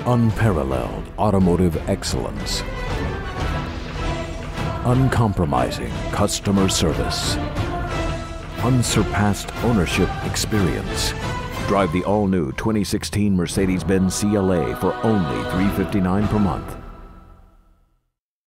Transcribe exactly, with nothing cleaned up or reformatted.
Unparalleled automotive excellence. Uncompromising customer service. Unsurpassed ownership experience. Drive the all-new twenty sixteen Mercedes-Benz C L A for only three hundred fifty-nine dollars per month.